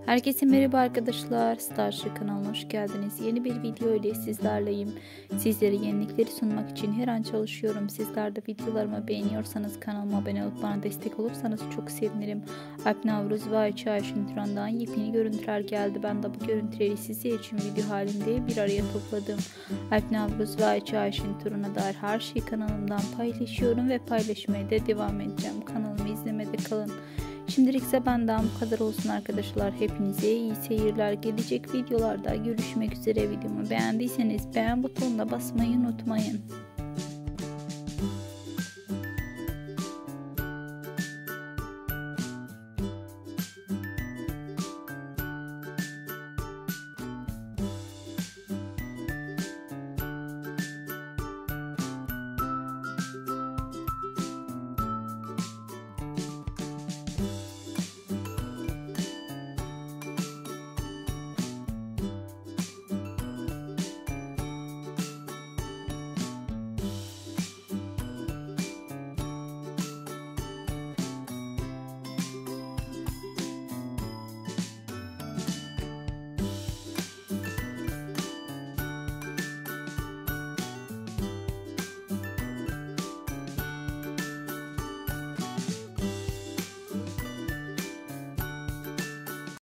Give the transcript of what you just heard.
Herkese merhaba arkadaşlar. Starship kanalına hoş geldiniz. Yeni bir video ile sizlerleyim. Sizlere yenilikleri sunmak için her an çalışıyorum. Sizler de videolarımı beğeniyorsanız kanalıma abone olup bana destek olursanız çok sevinirim. Alp Navruz ve Ayça Ayşin Turan'dan yepyeni görüntüler geldi. Ben de bu görüntüleri sizler için video halinde bir araya topladım. Alp Navruz ve Ayça Ayşin Turan'a dair her şeyi kanalımdan paylaşıyorum ve paylaşmaya da devam edeceğim. Kanalımı izlemede kalın. Şimdilik ise benden bu kadar olsun arkadaşlar. Hepinize iyi seyirler. Gelecek videolarda görüşmek üzere. Videomu beğendiyseniz beğen butonuna basmayı unutmayın.